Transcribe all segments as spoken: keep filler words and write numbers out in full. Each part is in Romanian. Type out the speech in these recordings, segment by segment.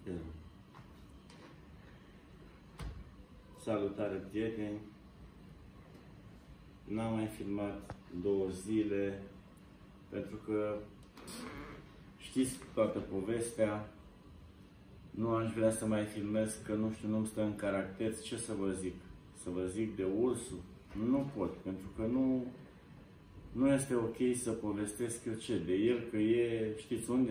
Salutare, prieteni! N-am mai filmat două zile pentru că știți toată povestea. Nu aș vrea să mai filmez, că nu știu, nu-mi stă în caracter. Ce să vă zic? Să vă zic de ursul? Nu pot, pentru că nu, nu este ok să povestesc eu ce de el, că e, știți unde?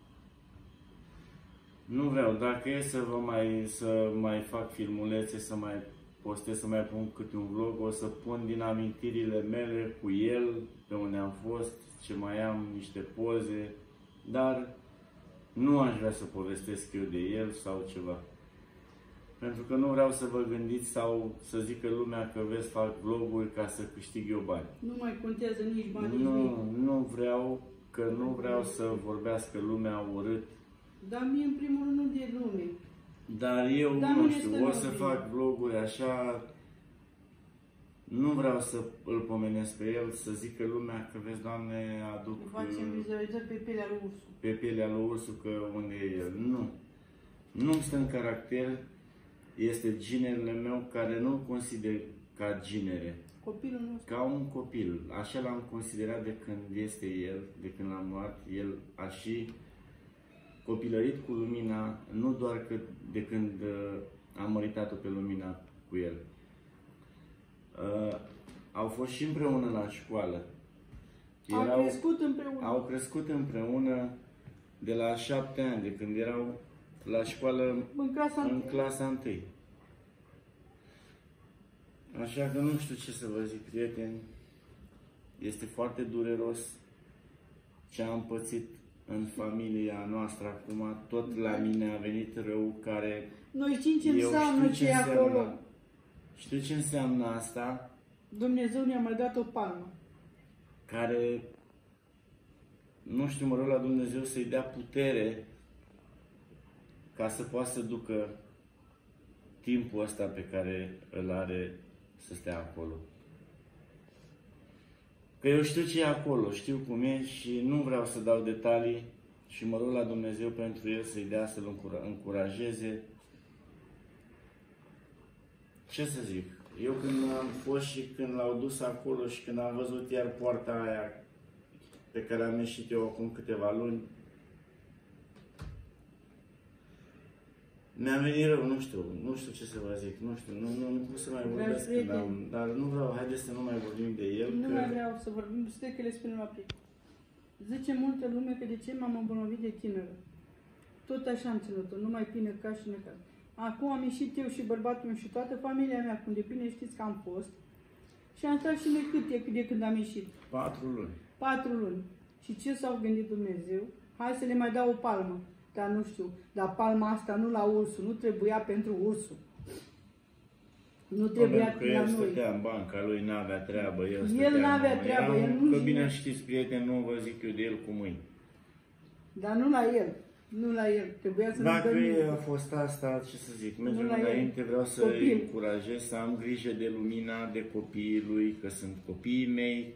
Nu vreau. Dacă e să vă mai, să mai fac filmulețe, să mai postez, să mai pun câte un vlog, o să pun din amintirile mele cu el, pe unde am fost, ce mai am, niște poze, dar nu aș vrea să povestesc eu de el sau ceva. Pentru că nu vreau să vă gândiți sau să zică lumea că vezi, fac vloguri ca să câștig eu bani. Nu mai contează nici bani, Nu, nici nu vreau, că nu vreau să vorbească lumea urât. Dar mie, în primul rând, nu de lume. Dar eu, Dar nu știu, o să fac vloguri așa. Nu vreau să îl pomenesc pe el, să zică lumea că, vezi, Doamne, aduc Facem vizualizări pe pielea lui ursul. pe pielea lui ursul, că unde e el. Nu. Nu-mi stă în caracter. Este ginerele meu, care nu-l consider ca ginere. Copilul nostru. Ca un copil. Așa l-am considerat de când este el, de când l-am luat. El a și copilărit cu Lumina, nu doar că de când uh, am măritat-o pe Lumina cu el. Uh, au fost și împreună la școală. Au Erau, crescut împreună. Au crescut împreună de la șapte ani, de când erau la școală în clasa, în clasa întâi. Așa că nu știu ce să vă zic, prieteni. Este foarte dureros ce am pățit în familia noastră acum. Tot la mine a venit rău care... Noi știm ce înseamnă ce e acolo. Știu ce înseamnă asta. Dumnezeu ne-a mai dat o palmă. Care, nu știu, mă rog la Dumnezeu să-i dea putere ca să poată să ducă timpul ăsta pe care îl are să stea acolo. Că eu știu ce e acolo, știu cum e și nu vreau să dau detalii și mă rog la Dumnezeu pentru el să-i dea, să-l încurajeze. Ce să zic? Eu când am fost și când l-au dus acolo și când am văzut iar poarta aia pe care am ieșit eu acum câteva luni, mi-a venit rău, nu știu, nu știu ce să vă zic, nu știu, nu, nu, nu pot să mai vorbesc când am, dar nu vreau, haideți să nu mai vorbim de el. Nu că... mai vreau să vorbim, stai că le spun la plic. Zice multă lume că de ce m-am îmbolnăvit de tânără. Tot așa am ținut-o, numai pine ca și necat. Acum am ieșit eu și bărbatul meu și toată familia mea, cum de bine știți că am fost. Și am stat și noi cât e de când am ieșit? Patru luni. Patru luni. Și ce s-au gândit Dumnezeu? Hai să le mai dau o palmă. Dar nu știu, dar palma asta nu la ursul, nu trebuia pentru ursul. Nu trebuia pentru că la el noi. stătea în banca lui, n-avea treabă, el El n-avea treabă, el nu... Că bine știți, prieteni, nu vă zic eu de el cu mâini. Dar nu la el. Nu la el, trebuia să Dacă nu a fost asta, ce să zic, mergem la înainte, el. vreau să îi încurajez să am grijă de Lumina, de copiii lui, că sunt copiii mei,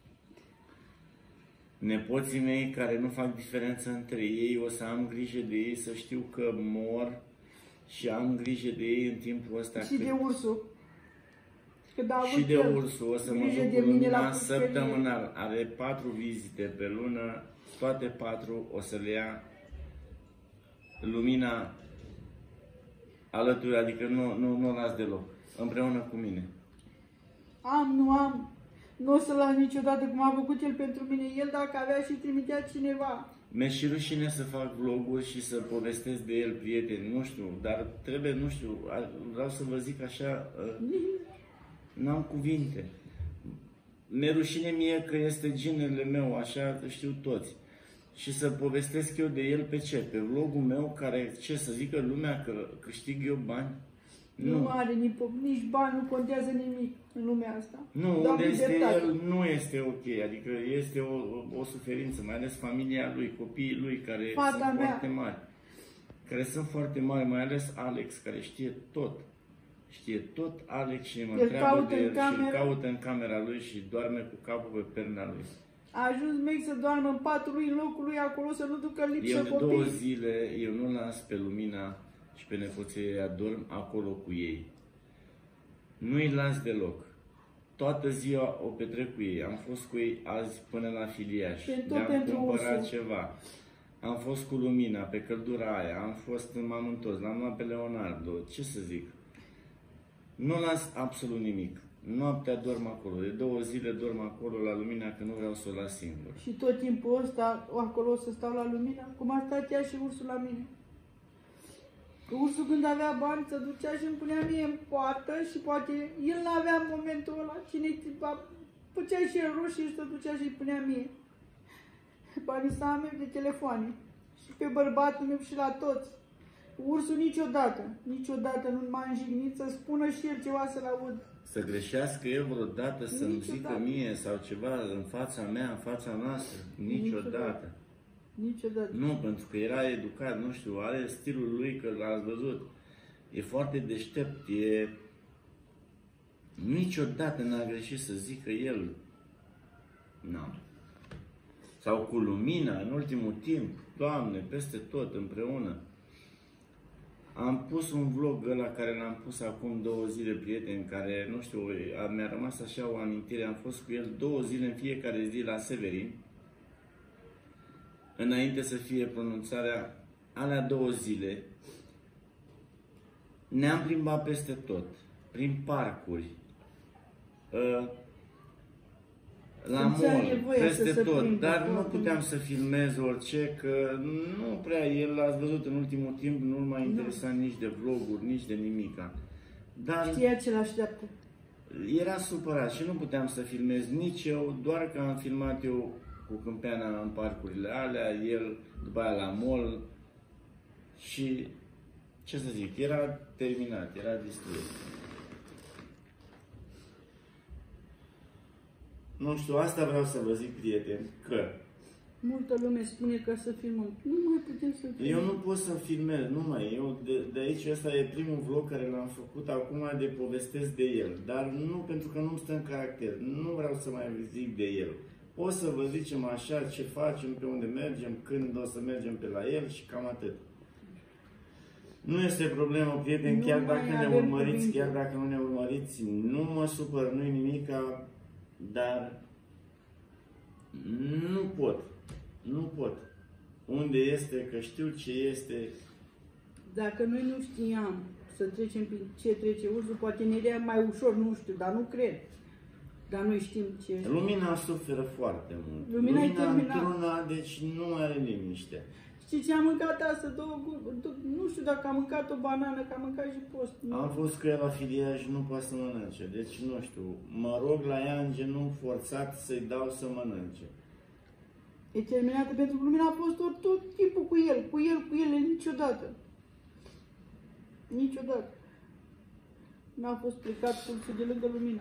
nepoții mei care nu fac diferență între ei, o să am grijă de ei, să știu că mor și am grijă de ei în timpul ăsta. Și cât... de ursul. Că da, și de el. ursul, o să mă duc cu Lumina săptămânal, are patru vizite pe lună, toate patru o să le ia Lumina alături, adică nu, nu, nu o las deloc, împreună cu mine. Am, nu am, nu o să las niciodată cum a făcut el pentru mine. El dacă avea și trimitea cineva. Mi-e și rușine să fac vloguri și să povestesc de el, prieteni, nu știu, dar trebuie, nu știu, vreau să vă zic așa, n-am cuvinte. Mi-e rușine mie că este ginerele meu, așa știu toți. Și să povestesc eu de el pe ce? Pe vlogul meu, care, ce să zică lumea, că câștig eu bani? Nu, nu are nici, nici bani, nu contează nimic în lumea asta. Nu, unde este el, nu este ok, adică este o, o, o suferință, mai ales familia lui, copiii lui, care Fata sunt mea. foarte mari. Care sunt foarte mari, mai ales Alex, care știe tot. Știe tot Alex și mă întreabă de el și îl caută în camera lui și doarme cu capul pe perna lui. A ajuns mec să doarmă în patul lui, în locul lui, acolo, să nu ducă lipsă Eu de copii. două zile, eu nu las pe Lumina și pe nepoții ei, adorm acolo cu ei. Nu-i las deloc. Toată ziua o petrec cu ei. Am fost cu ei azi până la Filiaș. Le-am cumpărat ceva. Am fost cu Lumina pe căldura aia. Am fost în M-am întors. L-am luat pe Leonardo. Ce să zic? Nu las absolut nimic. Noaptea dorm acolo. De două zile dorm acolo la Lumina, că nu vreau să o las singur. Și tot timpul ăsta, acolo o să stau la Lumina? Cum a stat ea și ursul la mine? Ursul când avea bani se ducea și îmi punea mie în poartă și poate el n-avea în momentul ăla. Cine făcea și el roșii și se ducea și îi punea mie banii să mei de telefoane. Și pe bărbatul meu și la toți. Ursul niciodată, niciodată nu m-a înjignit să spună și el ceva să-l aud. Să greșească el vreodată, să-mi zică mie sau ceva în fața mea, în fața noastră? Niciodată. Niciodată. Nu, pentru că era educat, nu știu, are stilul lui, că l-ați văzut. E foarte deștept, e... Niciodată n-a greșit să zică el. Nu. Sau cu Lumina, în ultimul timp, Doamne, peste tot, împreună. Am pus un vlog ăla care l-am pus acum două zile, prieteni, care, nu știu, mi-a rămas așa o amintire. Am fost cu el două zile în fiecare zi la Severin, înainte să fie pronunțarea, alea două zile, ne-am plimbat peste tot, prin parcuri, la mall, peste tot, dar nu puteam să filmez orice, că nu prea, el l-ați văzut în ultimul timp, nu-l mai interesa nici de vloguri, nici de nimica. Dar știa ce l-așteaptă. Era supărat și nu puteam să filmez nici eu, doar că am filmat eu cu Câmpeana în parcurile alea, el după aia la mall și, ce să zic, era terminat, era distrus. Nu știu, asta vreau să vă zic, prieteni, că multă lume spune că să filmăm. Nu mai putem să filmăm. Eu nu pot să filmez, nu mai. Eu de, de aici, ăsta e primul vlog care l-am făcut acum de povestesc de el. Dar nu pentru că nu-mi stă în caracter. Nu vreau să mai zic de el. O să vă zicem așa ce facem, pe unde mergem, când o să mergem pe la el și cam atât. Nu este problemă, prieteni, chiar dacă ne urmăriți, chiar dacă nu ne urmăriți, nu mă supăr, nu-i nimica, dar nu pot. Nu pot. Unde este, că știu ce este. Dacă noi nu știam să trecem prin ce trece ursul, poate ne era mai ușor, nu știu, dar nu cred. Dar noi știm ce este. Lumina suferă foarte mult. Lumina, Lumina într-una, deci nu are liniște. Știi ce am mâncat asta? Două, nu știu dacă am mâncat o banană, că am mâncat și post. Am fost cu ea la Filiaș și nu poate să mănânce. Deci nu știu, mă rog la ea în genunchi forțat să-i dau să mănânce. E terminată pentru că Lumina a fost tot, tot timpul cu el, cu el, cu el, niciodată. Niciodată. N-a fost plecat pulsul de lângă Lumina.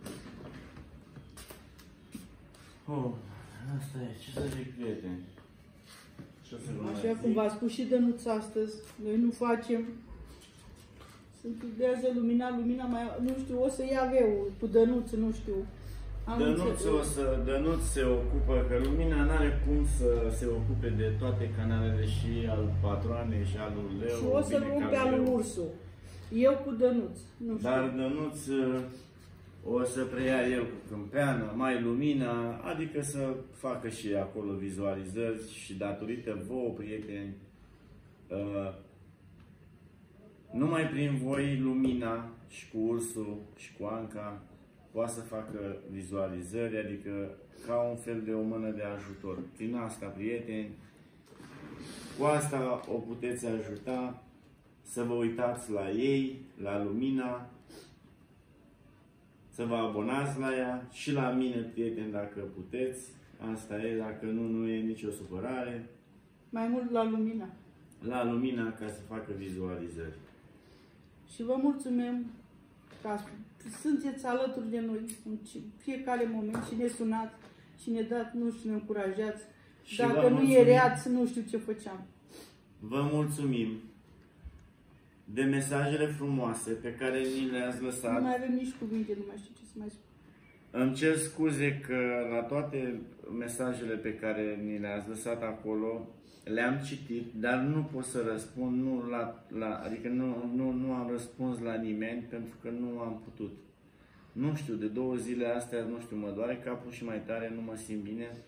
Oh, asta e, ce să zic, prieteni? Așa cum v-a spus și Dănuț astăzi, noi nu facem. Se întâmplează Lumina, Lumina mai, nu știu, o să ia aveu cu Dănuț, nu știu. Dănuț, o să, Dănuț se ocupă, că Lumina n-are cum să se ocupe de toate canalele și al Patroanei și al lui Leo. Și o să luăm pe al Ursu. Eu cu Dănuț, nu știu. Dar Dănuț o să preia el cu Câmpeana, mai Lumina, adică să facă și acolo vizualizări și datorită vouă, prieteni, uh, numai prin voi Lumina și cu Ursul și cu Anca poate să facă vizualizări, adică ca un fel de o mână de ajutor. Prin asta, prieteni, cu asta o puteți ajuta să vă uitați la ei, la Lumina, să vă abonați la ea și la mine, prieteni, dacă puteți. Asta e, dacă nu, nu e nicio supărare. Mai mult la Lumina. La Lumina, ca să facă vizualizări. Și vă mulțumim că sunteți alături de noi în fiecare moment și ne sunați și ne dați, nu știu, ne încurajați. Și dacă nu ereați, nu știu ce făceam. Vă mulțumim de mesajele frumoase pe care ni le-ați lăsat. Nu mai avem nici cuvinte, nu mai știu ce să mai spun. Îmi cer scuze că la toate mesajele pe care ni le-ați lăsat acolo, le-am citit, dar nu pot să răspund, nu la, la, adică nu, nu, nu am răspuns la nimeni pentru că nu am putut. Nu știu, de două zile astea, nu știu, mă doare capul și mai tare, nu mă simt bine.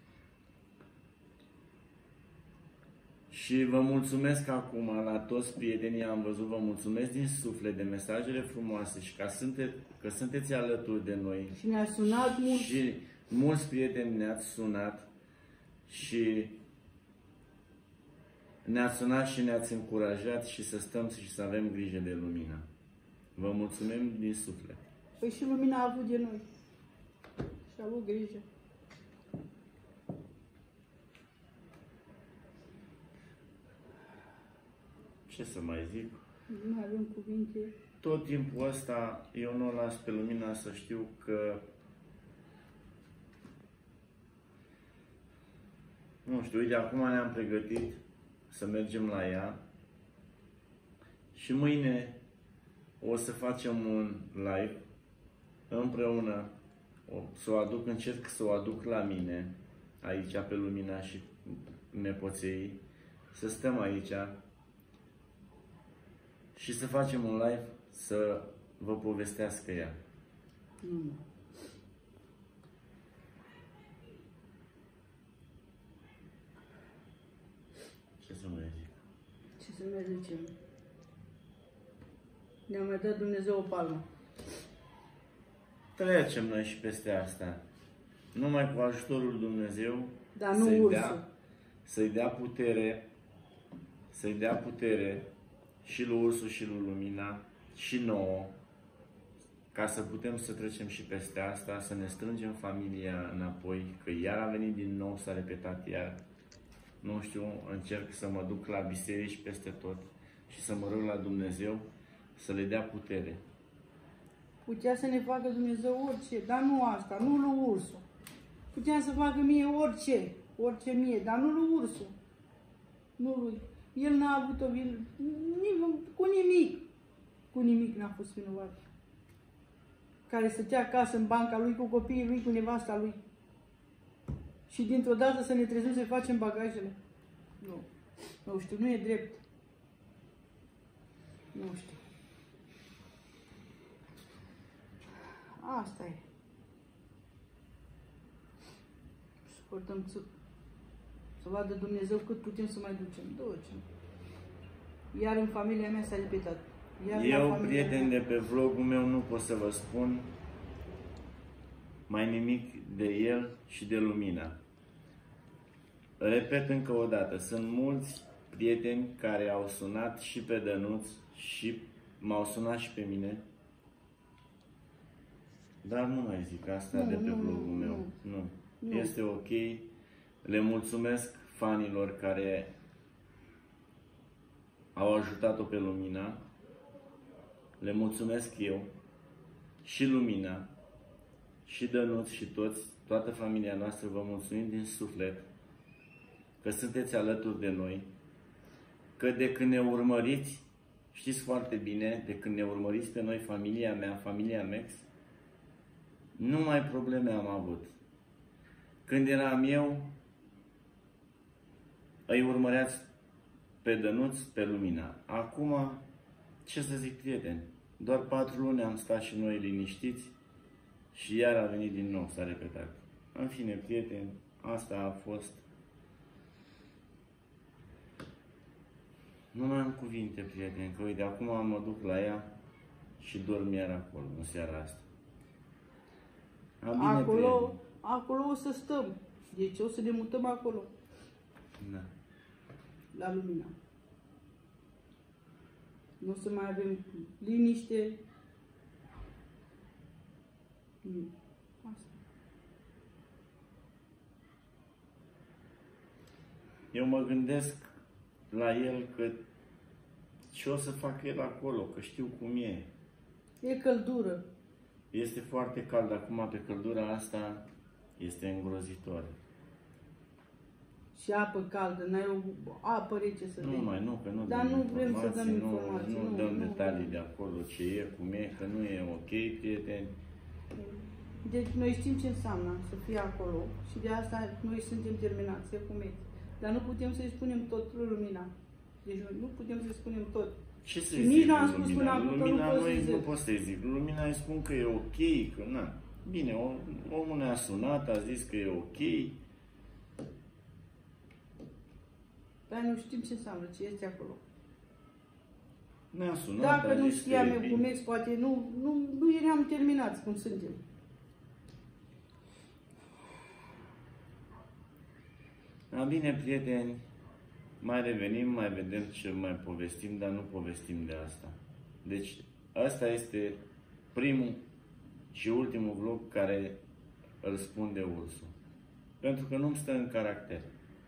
Și vă mulțumesc acum la toți prietenii, am văzut, vă mulțumesc din suflet de mesajele frumoase și că, sunte, că sunteți alături de noi. Și ne-a sunat mult. Și mulți prieteni ne-ați sunat și ne-ați sunat și ne-ați încurajat și să stăm și să avem grijă de lumină. Vă mulțumim din suflet. Păi și lumina a avut de noi. Și a avut grijă. Ce să mai zic? Nu mai avem cuvinte. Tot timpul ăsta eu nu o las pe lumina să știu că nu știu, uite, acum ne-am pregătit să mergem la ea și mâine o să facem un live împreună, o, să o aduc, încerc să o aduc la mine, aici pe Lumina și nepoței, să stăm aici și să facem un live să vă povestească ea. Mm. Ce să mai zic? Ce să mai zicem? Ne-a mai dat Dumnezeu o palmă. Trecem noi și peste asta. Numai cu ajutorul Dumnezeu, dar nu să-i ursul. dea, să-i dea putere, să-i dea putere și lui Ursul și lui Lumina și nouă, ca să putem să trecem și peste asta, să ne strângem familia înapoi, că iar a venit din nou, s-a repetat iar. Nu știu, încerc să mă duc la biserici peste tot și să mă rog la Dumnezeu să le dea putere. Putea să ne facă Dumnezeu orice, dar nu asta, nu lui Ursul. Putea să facă mie orice, orice mie, dar nu lui Ursul. Nu lui. El n-a avut o vină, cu nimic. Cu nimic n-a fost vinovat. Care stătea acasă în banca lui, cu copiii lui, cu nevasta lui. Și dintr-o dată să ne trezim să facem bagajele. Nu. Nu știu, nu e drept. Nu știu. Asta e. Suportăm să, să vadă Dumnezeu cât putem să mai ducem. Ducem. Iar în familia mea s-a repetat. Iar Eu, prieten de pe vlogul meu, nu pot să vă spun mai nimic de el și de Lumina. Repet încă o dată, sunt mulți prieteni care au sunat și pe Dănuț și m-au sunat și pe mine. Dar nu mai zic asta nu, de pe nu, vlogul nu, meu. Nu. Nu. Este ok. Le mulțumesc fanilor care au ajutat-o pe Lumina. Le mulțumesc eu și Lumina și Dănuț și toți, toată familia noastră, vă mulțumim din suflet că sunteți alături de noi, că de când ne urmăriți, știți foarte bine, de când ne urmăriți pe noi, familia mea, familia Mex, numai probleme am avut. Când eram eu, îi urmăreați pe Dănuț, pe Lumina. Acum, ce să zic, prieteni, doar patru luni am stat și noi liniștiți și iar a venit din nou, s-a repetat. În fine, prieteni, asta a fost. Nu mai am cuvinte, prieteni, că uite, acum mă duc la ea și dorm iar acolo, în seara asta. Am bine, acolo, prieteni. acolo o să stăm. Deci o să ne mutăm acolo. Da. La Lumina. Nu o să mai avem liniște. Nu. Asta. Eu mă gândesc la el că ce o să fac el acolo, că știu cum e. E căldură. Este foarte cald acum, pe căldura asta este îngrozitor. Și apă caldă, n-ai o apă rece să Nu bei. mai, nu, că nu Dar dăm nu vrem să dăm nu, informații, nu, nu, dăm nu. detalii de acolo, ce e, cum e, că nu e ok, prieteni. Deci noi știm ce înseamnă să fie acolo și de asta noi suntem terminați, cum e. Dar nu putem să-i spunem tot Lumina. Deci nu putem să-i spunem tot. Ce să și zic nici nu am spus Lumina? până acum că Lumina nu pot noi să nu zic. pot să-i zic. Lumina îi spun că e ok, că na. Bine, omul ne-a sunat, a zis că e ok. Dar nu știm ce înseamnă, ce este acolo. Ne-a sunat, Dacă a nu zis știam că e eu cum bine. ex, poate nu, nu, nu eram terminați cum suntem. A, bine, prieteni, mai revenim, mai vedem ce mai povestim, dar nu povestim de asta. Deci, asta este primul și ultimul vlog care îl spun de ursul. Pentru că nu-mi stă în caracter.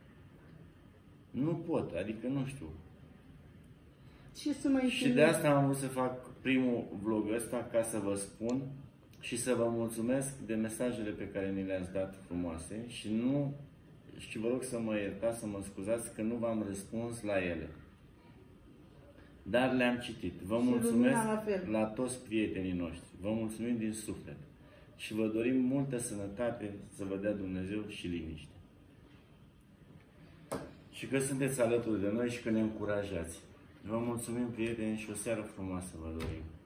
Nu pot, adică nu știu. Ce să mai Și de asta am vrut să fac primul vlog ăsta, ca să vă spun și să vă mulțumesc de mesajele pe care ni le-ați dat frumoase și nu și vă rog să mă iertați, să mă scuzați că nu v-am răspuns la ele. Dar le-am citit. Vă Și mulțumesc Lumina la fel. la toți prietenii noștri. Vă mulțumim din suflet. Și vă dorim multă sănătate, să vă dea Dumnezeu și liniște. Și că sunteți alături de noi și că ne încurajați. Vă mulțumim, prieteni, și o seară frumoasă vă dorim.